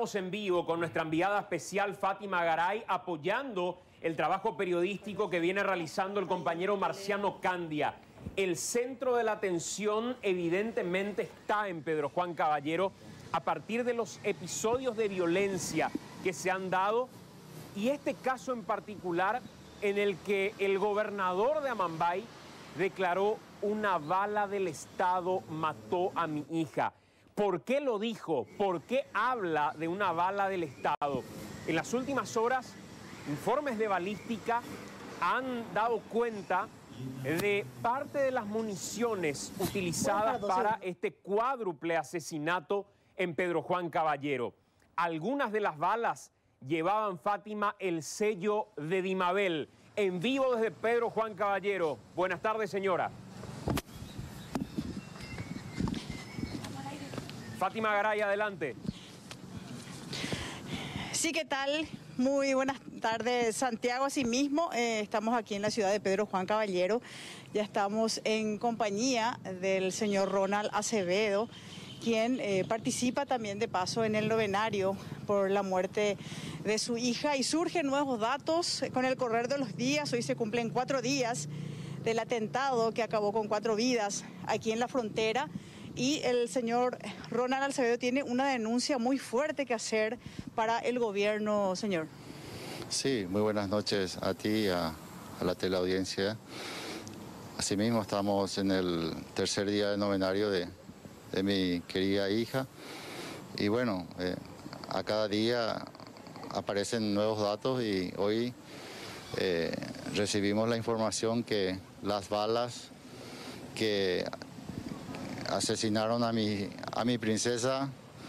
Estamos en vivo con nuestra enviada especial Fátima Garay apoyando el trabajo periodístico que viene realizando el compañero Marciano Candia. El centro de la atención evidentemente está en Pedro Juan Caballero a partir de los episodios de violencia que se han dado y este caso en particular en el que el gobernador de Amambay declaró: una bala del Estado mató a mi hija. ¿Por qué lo dijo? ¿Por qué habla de una bala del Estado? En las últimas horas, informes de balística han dado cuenta de parte de las municiones utilizadas para este cuádruple asesinato en Pedro Juan Caballero. Algunas de las balas llevaban, Fátima, el sello de Dimabel. En vivo desde Pedro Juan Caballero. Buenas tardes, señora. Fátima Garay, adelante. Sí, ¿qué tal? Muy buenas tardes, Santiago. Asimismo, estamos aquí en la ciudad de Pedro Juan Caballero. Ya estamos en compañía del señor Ronald Acevedo, quien participa también de paso en el novenario por la muerte de su hija. Y surgen nuevos datos con el correr de los días. Hoy se cumplen 4 días del atentado que acabó con 4 vidas aquí en la frontera. Y el señor Ronald Acevedo tiene una denuncia muy fuerte que hacer para el gobierno, señor. Sí, muy buenas noches a ti, a la teleaudiencia. Asimismo, estamos en el tercer día del novenario de mi querida hija. Y bueno, a cada día aparecen nuevos datos y hoy recibimos la información que las balas que asesinaron a mi princesa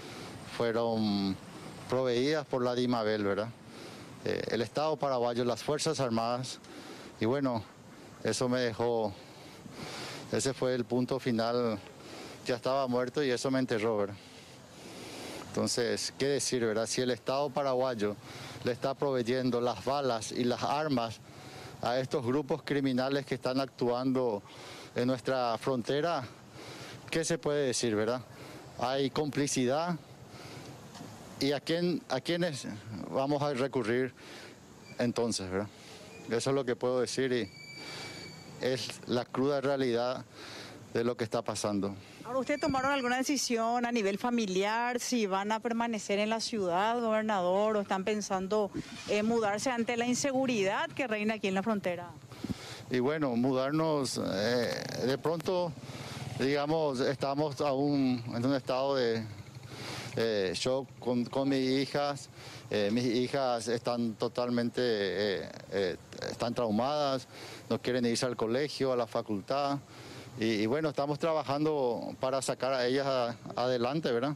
fueron proveídas por la Dimabel, ¿verdad? El Estado paraguayo, las Fuerzas Armadas, y bueno, eso me dejó, ese fue el punto final, ya estaba muerto y eso me enterró, ¿verdad? Entonces, ¿qué decir, verdad? Si el Estado paraguayo le está proveyendo las balas y las armas a estos grupos criminales que están actuando en nuestra frontera, ¿qué se puede decir, verdad? Hay complicidad. ¿Y a quiénes vamos a recurrir entonces, verdad? Eso es lo que puedo decir y es la cruda realidad de lo que está pasando. Ahora, ¿ustedes tomaron alguna decisión a nivel familiar, si van a permanecer en la ciudad, gobernador, o están pensando mudarse ante la inseguridad que reina aquí en la frontera? Y bueno, mudarnos, de pronto, digamos, estamos aún en un estado de shock con mis hijas. Mis hijas están totalmente, están traumadas, no quieren irse al colegio, a la facultad. Y bueno, estamos trabajando para sacar a ellas adelante, ¿verdad?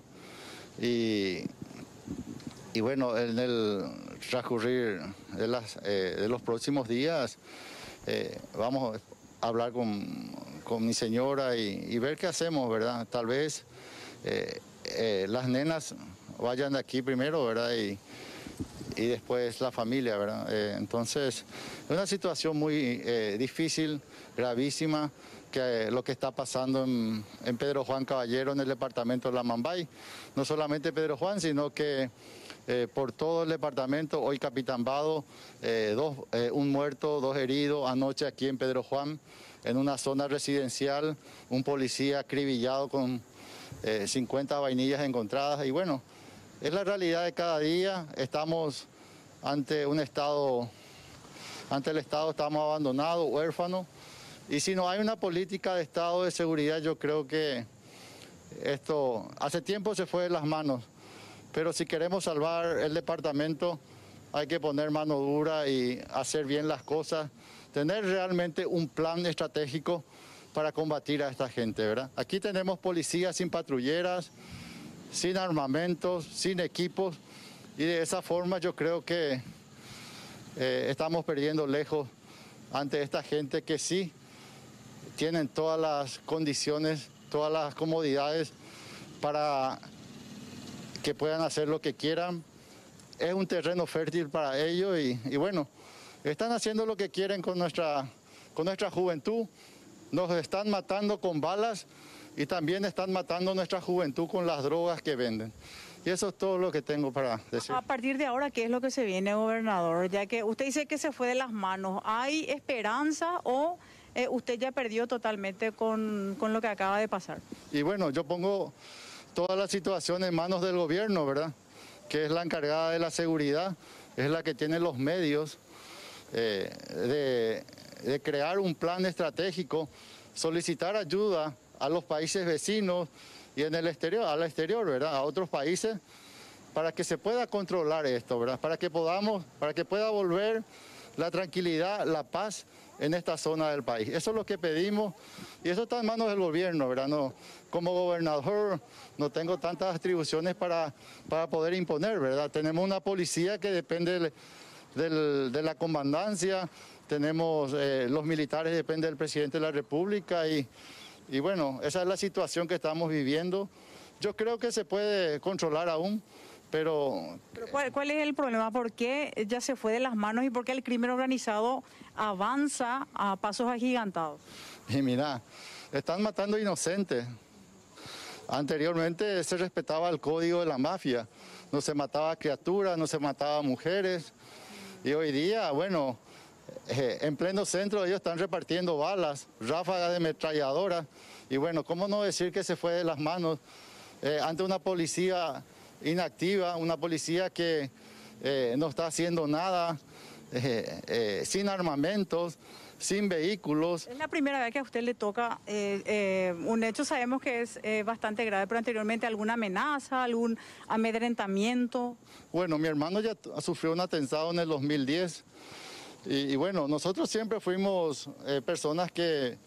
Y bueno, en el transcurrir de los próximos días vamos a hablar con mi señora y ver qué hacemos, ¿verdad? Tal vez las nenas vayan de aquí primero, ¿verdad? Y después la familia, ¿verdad? Entonces, es una situación muy difícil, gravísima, que lo que está pasando en Pedro Juan Caballero, en el departamento de Amambay. No solamente Pedro Juan, sino que por todo el departamento, hoy Capitán Vado, un muerto, 2 heridos, anoche aquí en Pedro Juan, en una zona residencial, un policía acribillado con 50 vainillas encontradas. Y bueno, es la realidad de cada día. Estamos ante un Estado, ante el Estado estamos abandonados, huérfanos. Y si no hay una política de Estado de seguridad, yo creo que esto hace tiempo se fue de las manos. Pero si queremos salvar el departamento, hay que poner mano dura y hacer bien las cosas, tener realmente un plan estratégico para combatir a esta gente, ¿verdad? Aquí tenemos policías sin patrulleras, sin armamentos, sin equipos, y de esa forma yo creo que estamos perdiendo lejos ante esta gente que sí tienen todas las condiciones, todas las comodidades para que puedan hacer lo que quieran. Es un terreno fértil para ellos y bueno, están haciendo lo que quieren con nuestra juventud. Nos están matando con balas y también están matando nuestra juventud con las drogas que venden. Y eso es todo lo que tengo para decir. A partir de ahora, ¿qué es lo que se viene, gobernador? Ya que usted dice que se fue de las manos, ¿hay esperanza o usted ya perdió totalmente con lo que acaba de pasar? Y bueno, yo pongo toda la situación en manos del gobierno, ¿verdad? Que es la encargada de la seguridad, es la que tiene los medios de crear un plan estratégico, solicitar ayuda a los países vecinos y en el exterior, al exterior, ¿verdad? A otros países, para que se pueda controlar esto, ¿verdad? Para que pueda volver la tranquilidad, la paz en esta zona del país. Eso es lo que pedimos y eso está en manos del gobierno, ¿verdad? No, como gobernador no tengo tantas atribuciones para poder imponer, ¿verdad? Tenemos una policía que depende de la comandancia, tenemos los militares dependen del presidente de la República y bueno, esa es la situación que estamos viviendo. Yo creo que se puede controlar aún, pero ¿cuál es el problema? ¿Por qué ya se fue de las manos y por qué el crimen organizado avanza a pasos agigantados? Y mira, están matando inocentes. Anteriormente se respetaba el código de la mafia, no se mataba a criaturas, no se mataba a mujeres. Y hoy día, bueno, en pleno centro ellos están repartiendo balas, ráfagas de ametralladoras. Y bueno, ¿cómo no decir que se fue de las manos ante una policía inactiva, una policía que no está haciendo nada, sin armamentos, sin vehículos? Es la primera vez que a usted le toca un hecho, sabemos que es bastante grave, pero anteriormente alguna amenaza, algún amedrentamiento. Bueno, mi hermano ya sufrió un atentado en el 2010 y bueno, nosotros siempre fuimos personas que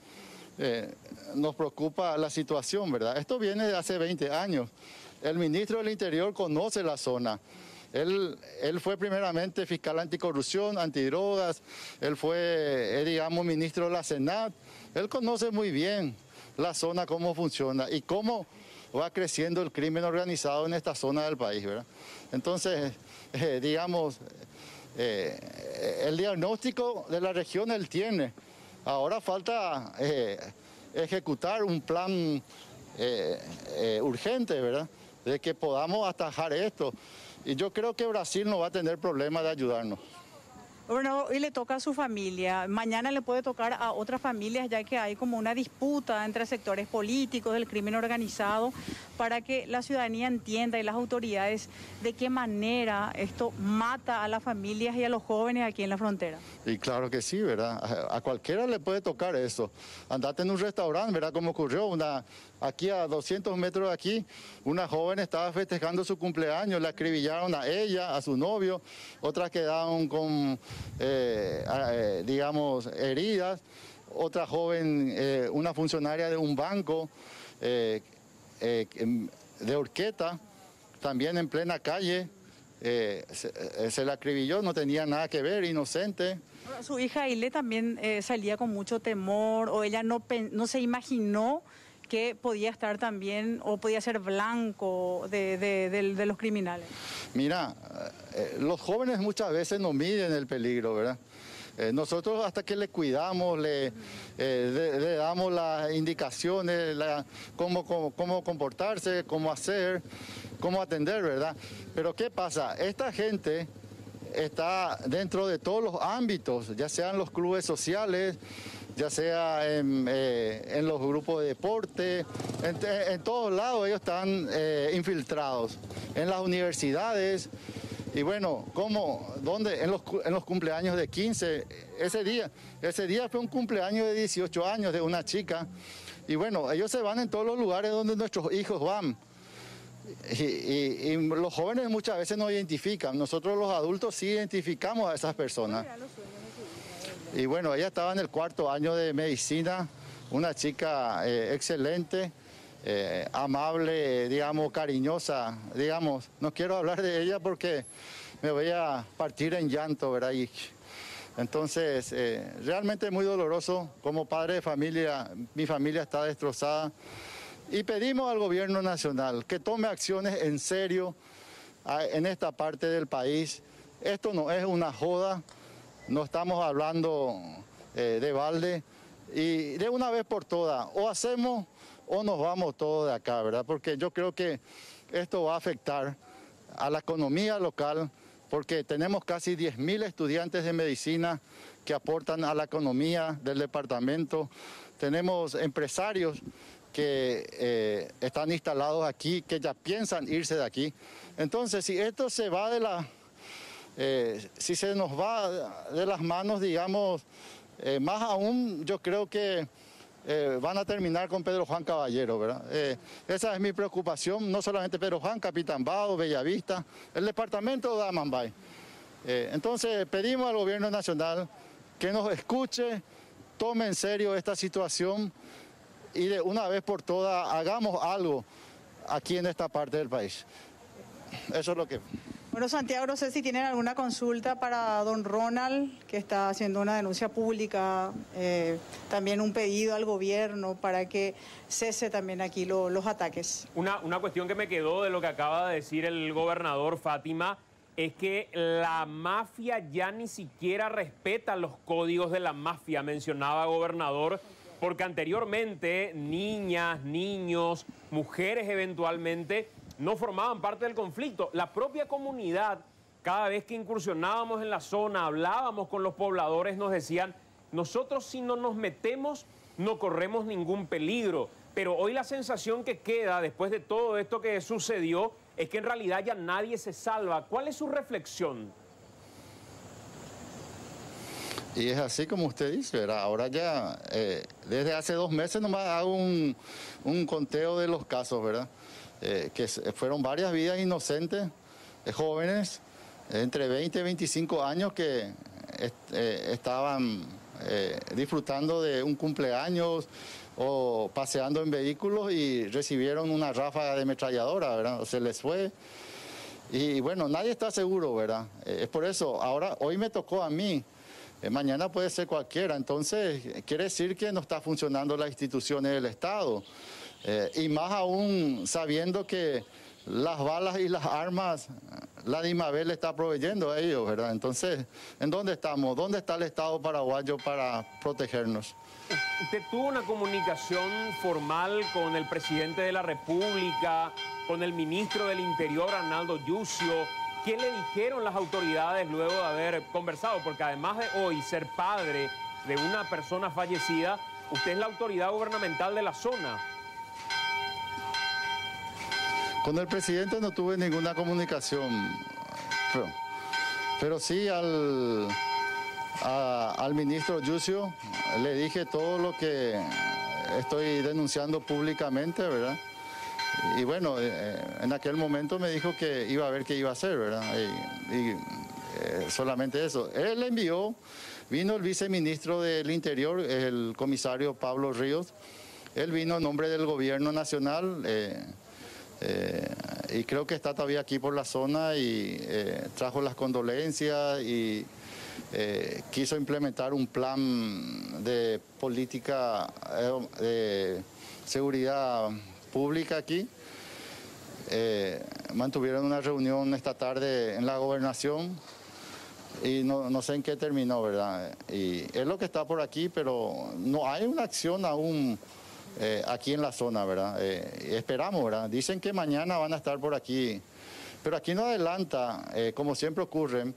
nos preocupa la situación, ¿verdad? Esto viene de hace 20 años. El ministro del Interior conoce la zona. Él fue primeramente fiscal anticorrupción, antidrogas, él fue, digamos, ministro de la Senat. Él conoce muy bien la zona, cómo funciona y cómo va creciendo el crimen organizado en esta zona del país, ¿verdad? Entonces, digamos, el diagnóstico de la región él tiene. Ahora falta ejecutar un plan urgente, ¿verdad? De que podamos atajar esto. Y yo creo que Brasil no va a tener problema de ayudarnos. Bueno, hoy le toca a su familia, mañana le puede tocar a otras familias, ya que hay como una disputa entre sectores políticos del crimen organizado para que la ciudadanía entienda y las autoridades de qué manera esto mata a las familias y a los jóvenes aquí en la frontera. Y claro que sí, ¿verdad? A cualquiera le puede tocar eso. Andate en un restaurante, ¿verdad? Como ocurrió aquí a 200 metros de aquí, una joven estaba festejando su cumpleaños, le acribillaron a ella, a su novio, otras quedaron con, digamos, heridas, otra joven, una funcionaria de un banco de Horqueta, también en plena calle, se la acribilló, no tenía nada que ver, inocente. Su hija Aile también salía con mucho temor, o ella no se imaginó que podía estar también o podía ser blanco de los criminales. Mira, los jóvenes muchas veces no miden el peligro, ¿verdad? Nosotros hasta que le cuidamos, le damos las indicaciones, cómo comportarse, cómo hacer, cómo atender, ¿verdad? Pero ¿qué pasa? Esta gente está dentro de todos los ámbitos, ya sean los clubes sociales, ya sea en los grupos de deporte, en todos lados ellos están infiltrados, en las universidades. Y bueno, ¿cómo? ¿Dónde? En los cumpleaños de 15, ese día fue un cumpleaños de 18 años de una chica. Y bueno, ellos se van en todos los lugares donde nuestros hijos van. Y los jóvenes muchas veces no identifican, nosotros los adultos sí identificamos a esas personas. Y bueno, ella estaba en el 4º año de medicina, una chica excelente, amable, digamos, cariñosa, digamos. No quiero hablar de ella porque me voy a partir en llanto, ¿verdad? Y entonces, realmente muy doloroso. Como padre de familia, mi familia está destrozada. Y pedimos al gobierno nacional que tome acciones en serio en esta parte del país. Esto no es una joda, no estamos hablando de balde. Y de una vez por todas, o hacemos o nos vamos todos de acá, ¿verdad? Porque yo creo que esto va a afectar a la economía local, porque tenemos casi 10.000 estudiantes de medicina que aportan a la economía del departamento. Tenemos empresarios que están instalados aquí, que ya piensan irse de aquí. Entonces, si esto se va si se nos va de las manos, digamos, más aún, yo creo que van a terminar con Pedro Juan Caballero, ¿verdad? Esa es mi preocupación, no solamente Pedro Juan, Capitambao, Bellavista, el departamento de Amambay. Entonces, pedimos al gobierno nacional que nos escuche, tome en serio esta situación y de una vez por todas hagamos algo aquí en esta parte del país. Eso es lo que... Bueno, Santiago, no sé si tienen alguna consulta para don Ronald, que está haciendo una denuncia pública, también un pedido al gobierno para que cese también aquí los ataques. Una cuestión que me quedó de lo que acaba de decir el gobernador, Fátima, es que la mafia ya ni siquiera respeta los códigos de la mafia, mencionaba gobernador, porque anteriormente niñas, niños, mujeres eventualmente no formaban parte del conflicto. La propia comunidad, cada vez que incursionábamos en la zona, hablábamos con los pobladores, nos decían, nosotros si no nos metemos no corremos ningún peligro. Pero hoy la sensación que queda después de todo esto que sucedió es que en realidad ya nadie se salva. ¿Cuál es su reflexión? Y es así como usted dice, ¿verdad? Ahora ya, desde hace 2 meses nomás hago un conteo de los casos, ¿verdad? Que fueron varias vidas inocentes, jóvenes, entre 20 y 25 años que estaban disfrutando de un cumpleaños o paseando en vehículos y recibieron una ráfaga de ametralladora, ¿verdad? Se les fue. Y bueno, nadie está seguro, ¿verdad? Es por eso, hoy me tocó a mí. Mañana puede ser cualquiera, entonces quiere decir que no está funcionando las instituciones del Estado. Y más aún sabiendo que las balas y las armas, la DIMABEL le está proveyendo a ellos, ¿verdad? Entonces, ¿en dónde estamos? ¿Dónde está el Estado paraguayo para protegernos? ¿Usted tuvo una comunicación formal con el presidente de la República, con el ministro del Interior, Arnaldo Yucio? ¿Qué le dijeron las autoridades luego de haber conversado? Porque además de hoy ser padre de una persona fallecida, usted es la autoridad gubernamental de la zona. Con el presidente no tuve ninguna comunicación, pero sí al ministro Yucio le dije todo lo que estoy denunciando públicamente, ¿verdad? Y bueno, en aquel momento me dijo que iba a ver qué iba a hacer, ¿verdad? Solamente eso. Él envió, vino el viceministro del Interior, el comisario Pablo Ríos. Él vino en nombre del gobierno nacional y creo que está todavía aquí por la zona y trajo las condolencias y quiso implementar un plan de política de seguridad pública aquí. Mantuvieron una reunión esta tarde en la gobernación y no sé en qué terminó, ¿verdad? Y es lo que está por aquí, pero no hay una acción aún aquí en la zona, ¿verdad? Esperamos, ¿verdad? Dicen que mañana van a estar por aquí, pero aquí no adelanta, como siempre ocurren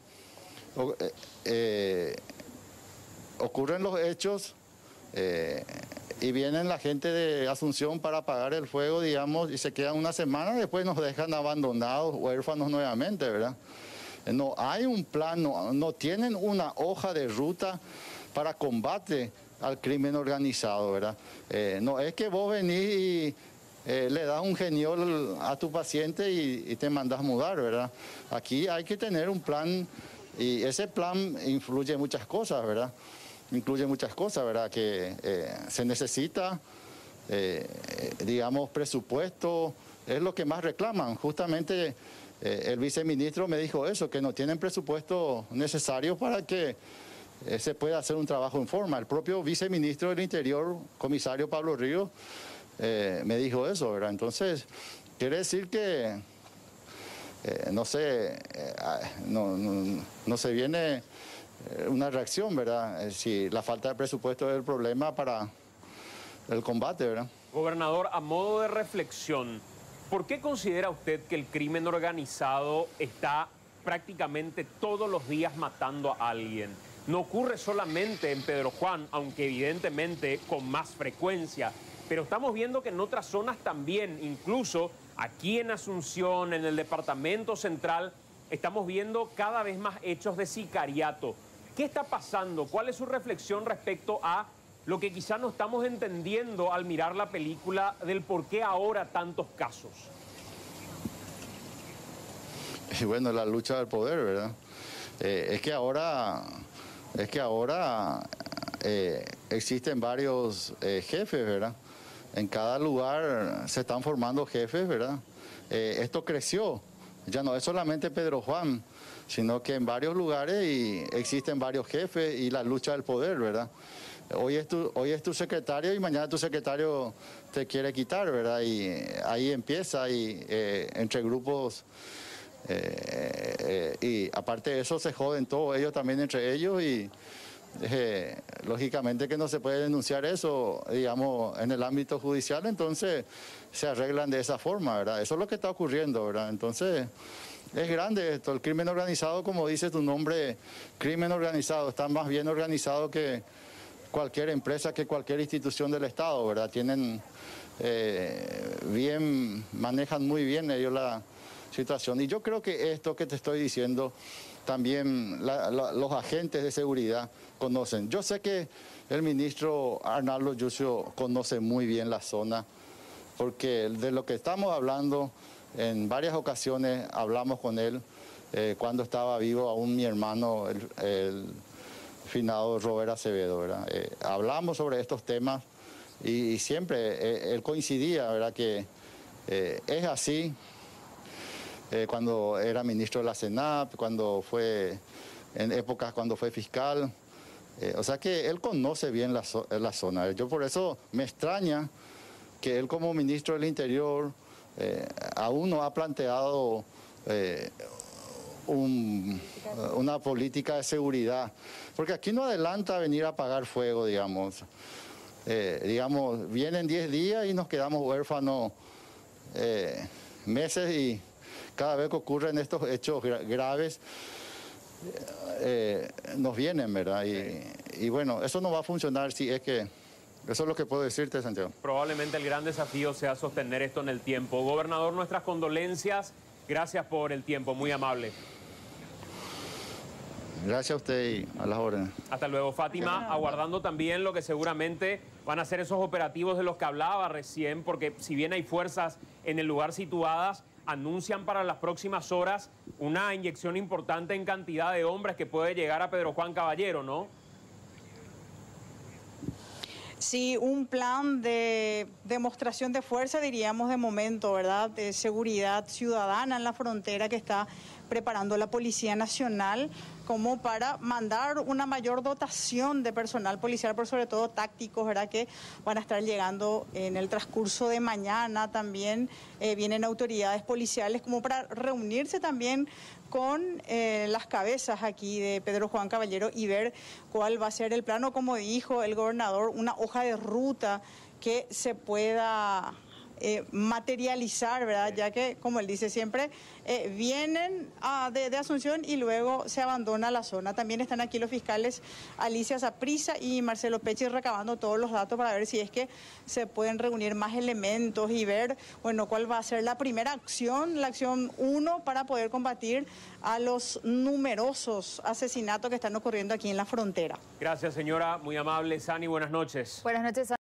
los hechos y vienen la gente de Asunción para apagar el fuego, digamos, y se quedan una semana, después nos dejan abandonados, huérfanos nuevamente, ¿verdad? No hay un plan, no tienen una hoja de ruta para combate al crimen organizado, ¿verdad? No es que vos venís y le das un geniol a tu paciente y te mandas mudar, ¿verdad? Aquí hay que tener un plan y ese plan influye en muchas cosas, ¿verdad? Incluye muchas cosas, ¿verdad? Que se necesita, digamos, presupuesto, es lo que más reclaman. Justamente el viceministro me dijo eso, que no tienen presupuesto necesario para que se pueda hacer un trabajo en forma. El propio viceministro del Interior, comisario Pablo Ríos, me dijo eso, ¿verdad? Entonces, quiere decir que, no sé, no se viene una reacción, ¿verdad? Si la falta de presupuesto es el problema para el combate, ¿verdad? Gobernador, a modo de reflexión, ¿por qué considera usted que el crimen organizado está prácticamente todos los días matando a alguien? No ocurre solamente en Pedro Juan, aunque evidentemente con más frecuencia, pero estamos viendo que en otras zonas también, incluso aquí en Asunción, en el departamento central, estamos viendo cada vez más hechos de sicariato. ¿Qué está pasando? ¿Cuál es su reflexión respecto a lo que quizás no estamos entendiendo al mirar la película del por qué ahora tantos casos? Y bueno, la lucha del poder, ¿verdad? Es que ahora existen varios jefes, ¿verdad? En cada lugar se están formando jefes, ¿verdad? Esto creció, ya no es solamente Pedro Juan, sino que en varios lugares existen varios jefes y la lucha del poder, ¿verdad? Hoy es tu secretario y mañana tu secretario te quiere quitar, ¿verdad? Y ahí empieza entre grupos. Y aparte de eso se joden todos ellos también entre ellos y lógicamente que no se puede denunciar eso, digamos, en el ámbito judicial, entonces se arreglan de esa forma, ¿verdad? Eso es lo que está ocurriendo, ¿verdad? Entonces es grande esto, el crimen organizado, como dice tu nombre, crimen organizado, está más bien organizado que cualquier empresa, que cualquier institución del Estado, ¿verdad? Manejan muy bien ellos la situación. Y yo creo que esto que te estoy diciendo, también los agentes de seguridad conocen. Yo sé que el ministro Arnaldo Yucio conoce muy bien la zona, porque de lo que estamos hablando, en varias ocasiones hablamos con él, cuando estaba vivo aún mi hermano, el finado Robert Acevedo, ¿verdad? Hablamos sobre estos temas y siempre él coincidía, ¿verdad? Que es así. Cuando era ministro de la CENAP, en épocas cuando fue fiscal. O sea que él conoce bien la zona. Yo por eso me extraña que él como ministro del Interior aún no ha planteado una política de seguridad. Porque aquí no adelanta venir a apagar fuego, digamos. Vienen 10 días y nos quedamos huérfanos meses y cada vez que ocurren estos hechos graves, nos vienen, ¿verdad? Y bueno, eso no va a funcionar si es que... Eso es lo que puedo decirte, Santiago. Probablemente el gran desafío sea sostener esto en el tiempo. Gobernador, nuestras condolencias. Gracias por el tiempo, muy amable. Gracias a usted y a las órdenes. Hasta luego, Fátima, aguardando también lo que seguramente van a ser esos operativos de los que hablaba recién, porque si bien hay fuerzas en el lugar situadas, anuncian para las próximas horas una inyección importante en cantidad de hombres que puede llegar a Pedro Juan Caballero, ¿no? Sí, un plan de demostración de fuerza, diríamos de momento, ¿verdad? De seguridad ciudadana en la frontera que está preparando la Policía Nacional como para mandar una mayor dotación de personal policial, pero sobre todo tácticos, ¿verdad? Que van a estar llegando en el transcurso de mañana. También vienen autoridades policiales como para reunirse también con las cabezas aquí de Pedro Juan Caballero y ver cuál va a ser el plano, como dijo el gobernador, una hoja de ruta que se pueda materializar, ¿verdad? Ya que, como él dice siempre, vienen de Asunción y luego se abandona la zona. También están aquí los fiscales Alicia Saprissa y Marcelo Pecci recabando todos los datos para ver si es que se pueden reunir más elementos y ver, bueno, cuál va a ser la primera acción, la acción 1, para poder combatir a los numerosos asesinatos que están ocurriendo aquí en la frontera. Gracias, señora, muy amable. Sani, buenas noches. Buenas noches.